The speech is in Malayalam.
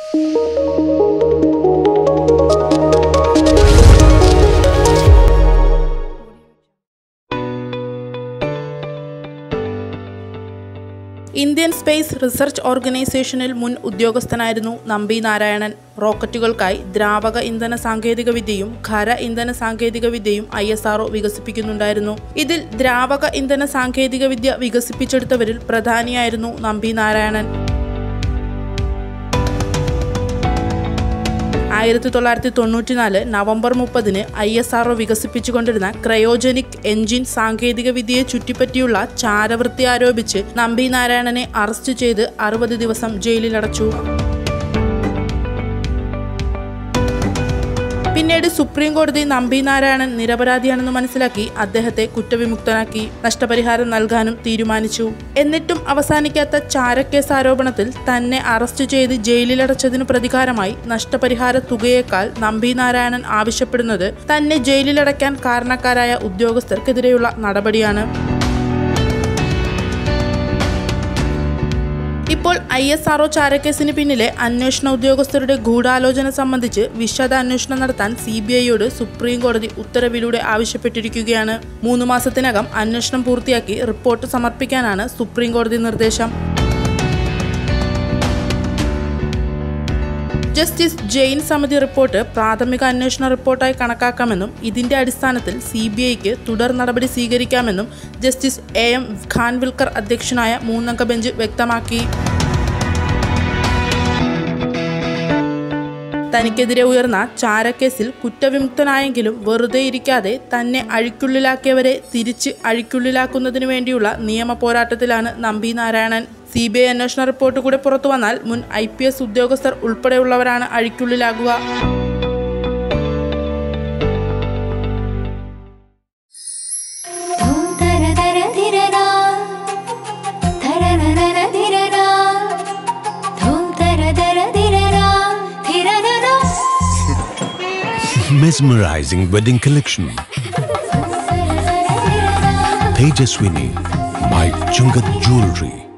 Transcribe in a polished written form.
ഇന്ത്യൻ സ്പേസ് റിസർച്ച് ഓർഗനൈസേഷനിൽ മുൻ ഉദ്യോഗസ്ഥനായിരുന്നു നമ്പി നാരായണൻ. റോക്കറ്റുകൾക്കായി ദ്രാവക ഇന്ധന സാങ്കേതികവിദ്യയും ഖര ഇന്ധന സാങ്കേതികവിദ്യയും ISRO വികസിപ്പിക്കുന്നുണ്ടായിരുന്നു. ഇതിൽ ദ്രാവക ഇന്ധന സാങ്കേതികവിദ്യ വികസിപ്പിച്ചെടുത്തവരിൽ പ്രധാനിയായിരുന്നു നമ്പി നാരായണൻ. 1994 നവംബർ 30 ISRO വികസിപ്പിച്ചുകൊണ്ടിരുന്ന ക്രയോജനിക് എഞ്ചിൻ സാങ്കേതികവിദ്യയെ ചുറ്റിപ്പറ്റിയുള്ള ചാരവൃത്തി ആരോപിച്ച് നമ്പി നാരായണനെ അറസ്റ്റ് ചെയ്ത് 60 ദിവസം ജയിലിലടച്ചു. പിന്നീട് സുപ്രീം കോടതി നമ്പി നാരായണൻ നിരപരാധിയാണെന്ന് മനസ്സിലാക്കി അദ്ദേഹത്തെ കുറ്റവിമുക്തനാക്കി. നഷ്ടപരിഹാരം നൽകാനും തീരുമാനിച്ചു. എന്നിട്ടും അവസാനിക്കാത്ത ചാരക്കേസ് ആരോപണത്തിൽ തന്നെ അറസ്റ്റ് ചെയ്ത് ജയിലിലടച്ചതിനു പ്രതികാരമായി നഷ്ടപരിഹാര തുകയേക്കാൾ നമ്പി നാരായണൻ ആവശ്യപ്പെടുന്നത് തന്നെ ജയിലിലടയ്ക്കാൻ കാരണക്കാരായ ഉദ്യോഗസ്ഥർക്കെതിരെയുള്ള നടപടിയാണ്. ഇപ്പോൾ ISRO ചാരക്കേസിന് പിന്നിലെ അന്വേഷണ ഉദ്യോഗസ്ഥരുടെ ഗൂഢാലോചന സംബന്ധിച്ച് വിശദ അന്വേഷണം നടത്താൻ CBIയോട് സുപ്രീം കോടതി ഉത്തരവിലൂടെ ആവശ്യപ്പെട്ടിരിക്കുകയാണ്. 3 മാസത്തിനകം അന്വേഷണം പൂർത്തിയാക്കി റിപ്പോർട്ട് സമർപ്പിക്കാനാണ് സുപ്രീം കോടതി നിർദ്ദേശം. ജസ്റ്റിസ് ജെയിൻ സമിതി റിപ്പോർട്ട് പ്രാഥമിക അന്വേഷണ റിപ്പോർട്ടായി കണക്കാക്കാമെന്നും ഇതിന്റെ അടിസ്ഥാനത്തിൽ CBIക്ക് തുടർ നടപടി സ്വീകരിക്കാമെന്നും ജസ്റ്റിസ് AM ഖാൻവിൽക്കർ അധ്യക്ഷനായ 3-അംഗ ബെഞ്ച് വ്യക്തമാക്കി. തനിക്കെതിരെ ഉയർന്ന ചാരക്കേസിൽ കുറ്റവിമുക്തനായെങ്കിലും വെറുതെ ഇരിക്കാതെ തന്നെ അഴിക്കുള്ളിലാക്കിയവരെ തിരിച്ച് അഴിക്കുള്ളിലാക്കുന്നതിനു വേണ്ടിയുള്ള നിയമ പോരാട്ടത്തിലാണ് നമ്പി നാരായണൻ. CBI അന്വേഷണ റിപ്പോർട്ട് കൂടെ പുറത്തു വന്നാൽ മുൻ IPS ഉദ്യോഗസ്ഥർ ഉൾപ്പെടെയുള്ളവരാണ് അഴിക്കുള്ളിലാകുക. Mesmerizing wedding collection. Tejaswini by Chungat Jewelry.